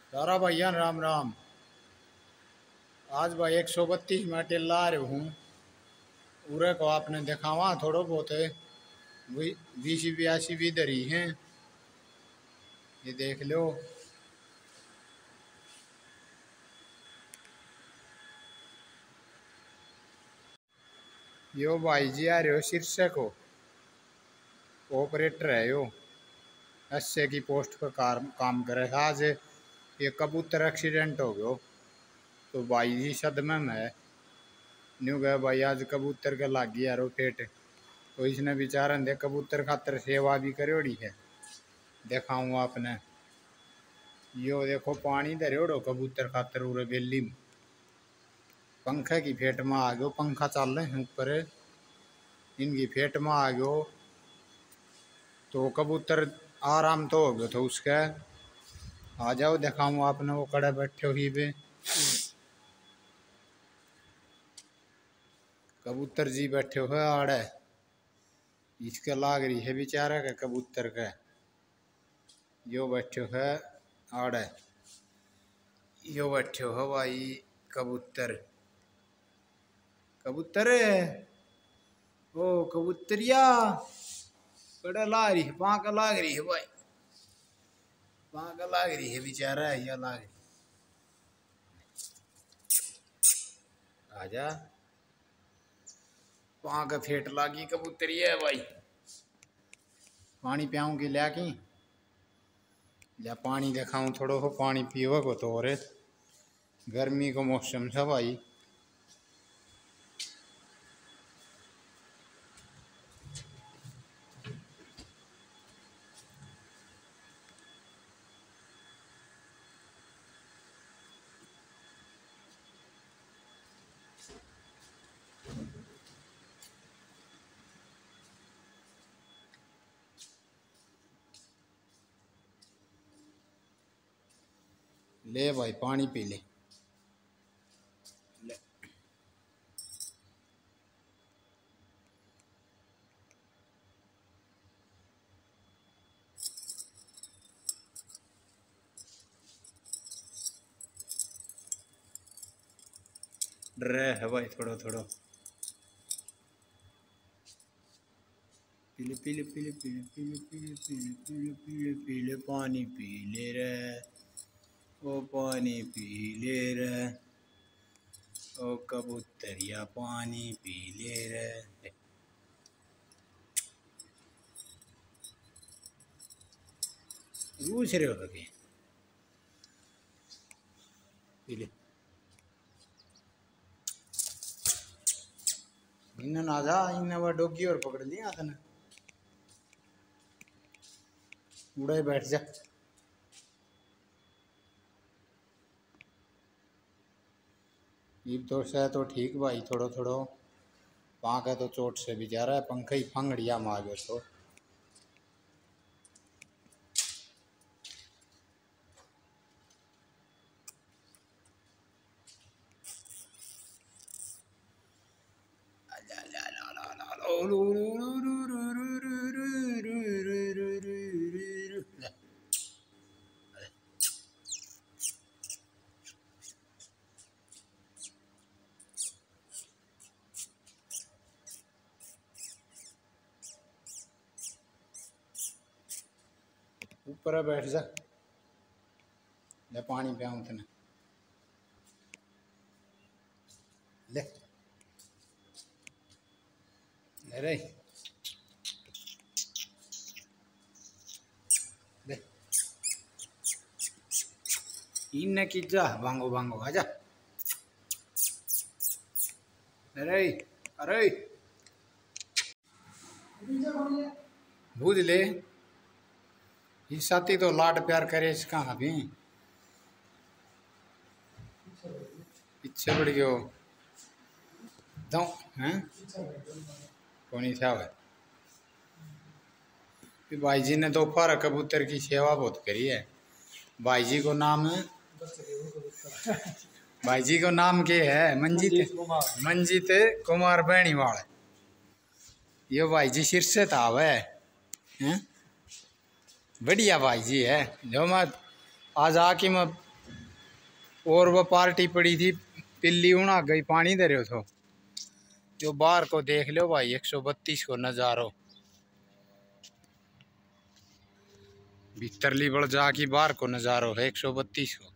तारा भैया राम राम। आज भाई 132 में ला रहे हूँ। उरे को आपने दिखावा थोड़ो बहुत है। बीसी बयासी भी दरी हैं, ये देख लो। यो भाई जी आ रहे हो शीर्षक हो, ऑपरेटर है यो। एसए की पोस्ट पर काम करे। आज ये कबूतर एक्सीडेंट हो गयो तो भाई जी सदमे में है। न्यू गए भाई आज कबूतर के लाग गया रोटेट, तो इसने बेचारा दे कबूतर खातर सेवा भी करोड़ी है। दिखाऊँ आपने, यो देखो पानी धरोड़ो कबूतर खातर उरे बेली में। पंखे की फेट में आ गयो, पंखा चल रहे हैं ऊपर, इनकी फेट में आ गयो तो कबूतर आराम तो हो गयो तो उसके। आ जाओ दिखाऊँ आपने, वो कड़े बैठे हुई पे कबूतर जी बैठे हुए आड़े। इसके लाग रही है बेचारा के कबूतर के, यो बैठे है आड़े। यो बैठे हो भाई कबूतर। कबूतर ओ कबूतरिया कड़ा लाग रही है, पाँका लाग रही है भाई, पाँका लाग रही है बेचारा, या लाग रही। आजा पाँका फेट लागी कबूतरिया भाई। पानी पियाऊँ की लिया की या पानी दिखाऊँ थोड़ो हो, पानी पीवा को तो। और गर्मी को मौसम था भाई। ले भाई पानी पी ले। डर है भाई थोड़ो थोड़ो। पीले पीले पीले पीले पीले पीले पीले पीले पीले पीले पानी पी ले रे, ओ पानी पी ले रे, ओ कबूतरिया पानी पी ले रे। पूछ रहे हो लगे पीले इन्हें ना जा, इन्हें वो डोगी और पकड़ लिया तने, उड़े बैठ जा। ये तो से तो ठीक भाई, थोड़ो थोड़ो पाँक है तो चोट से भी जा रहा है, पंखे ही फंगड़िया मार गए तो। ऊपर बैठ जा, ले पानी पियाऊँ तने ले। अरे ले इन्हें की जा, भांगो भांगो आजा। अरे अरे बूझ ले, ये साथी तो लाड प्यार करे इसका अभी पीछे पड़ गयो दो हैं कौन था वह। भाई जी ने दोपहर कबूतर की सेवा बहुत करी है। भाई जी को नाम है, भाई जी को नाम के है मंजीत, मंजीत कुमार बैणीवाल। यो भाई जी सिर से था वह हैं, बढ़िया भाई जी है। जो मैं आज आके मैं और वो पार्टी पड़ी थी पिल्ली उड़ा गई पानी दे रहे हो। जो बाहर को देख लो भाई 132 को नजारो भीतरली बढ़ जा की बाहर को नजारो है 132 को।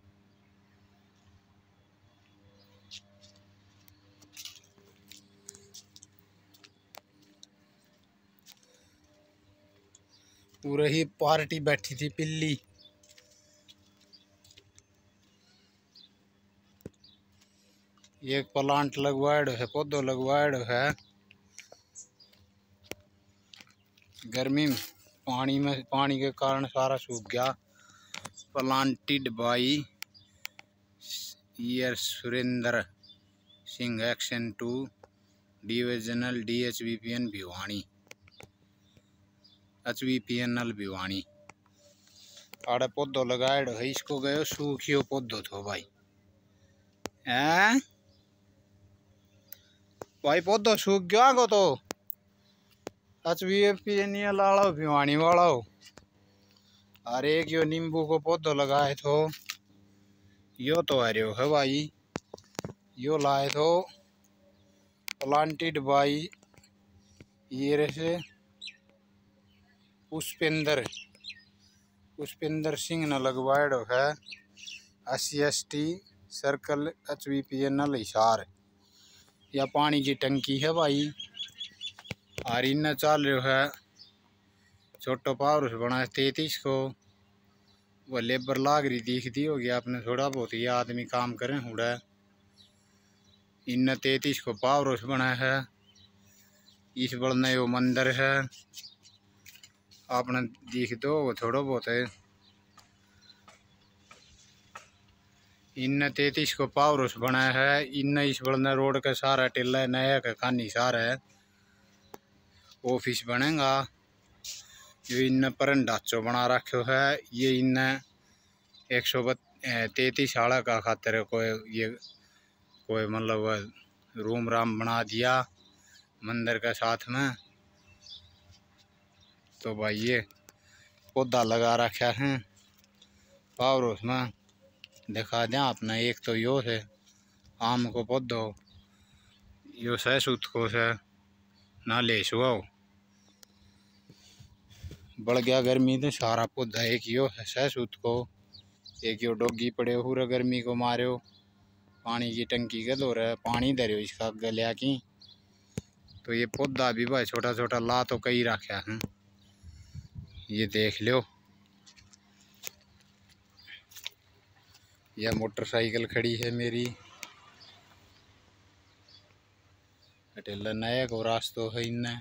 पूरे ही पार्टी बैठी थी पिल्ली। ये प्लांट लगवाड़ है, पौधो लगवाड़ है। गर्मी में पानी के कारण सारा सूख गया। Planted by year Surendra Singh action 2 divisional DHVPN Bhiwani HVPNL Bhiwani. आड़े पौधो लगाए है, इसको गयो सूखियो पौधो थो भाई। हैं भाई पौधो सूख गया को तो HVPNL वाला भिवानी वाला हो। अरे एक यो नींबू को पौधो लगाए थो, यो तो हरियो है भाई। यो लाए थो प्लांटेड बाई ये से पुष्पेंद्र सिंह ने लगवाड़ो है। SCST circle HVPNL Hisar. या पानी की टंकी है भाई। और इन चल रहा है छोटो पावर हाउस बना 33 को। वो लेबर लाग रही दिखती होगी आपने, थोड़ा बहुत ये आदमी काम करें हुड़ा। इन 33 को पावर हाउस बना है। इस बड़ने यो मंदिर है आपने दिख दो, वो थोड़ा बहुत है। इन 33 को पावर हाउस बना है। इन इस बड़ने रोड का सारा टिल्ला नया का खानी सारा है। ऑफिस बनेगा। जो इन पर ढांचो बना रखो है। ये इन 133 साल का खातर कोई मतलब रूम राम बना दिया मंदिर के साथ में। तो भाई ये पौधा लगा रखा है पावर हाउस में। दिखा दें आपने, एक तो यो है आम को पौधो, यो सहसूत को से ना ले सुआ बढ़ गया गर्मी तो सारा पौधा। एक यो है सहसूत को, एक यो डोगी पड़े पूरा गर्मी को मारो। पानी की टंकी के दो रहा पानी दे रहे हो इसका गलिया की। तो ये पौधा भी भाई छोटा छोटा ला तो कई रखा है। ये देख लो। यह मोटरसाइकिल खड़ी है मेरी। अटेला नया को रास्तो है इन्हें।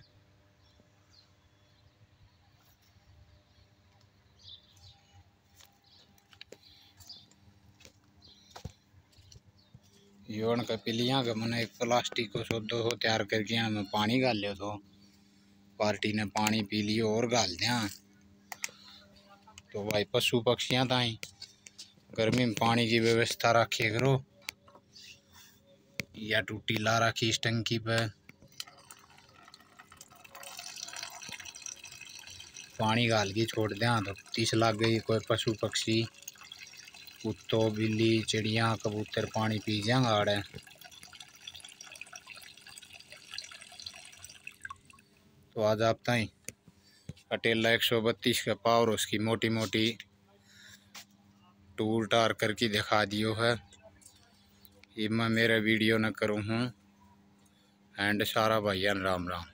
योन का पिलियाँ का मैंने एक प्लास्टिक को सौदो हो तैयार करके हमें पानी गाल लियो तो पार्टी ने पानी पी लियो और गाल दिया। तो भाई पशु पक्षियाँ ताई गर्मी में पानी की व्यवस्था रखे करो। या टूटी ला रखी इस टंकी पे पानी गाल के छोड़ दें तो तीस लाग गई। कोई पशु पक्षी कुत्तो बिल्ली चिड़िया कबूतर पानी पी जाएंगे आड़े। तो आज आप ताई अटेला 132 का पावर उसकी मोटी मोटी टूर टार करके दिखा दियो है। ये मैं मेरा वीडियो न करूँ हूँ। एंड सारा भाईयान राम राम।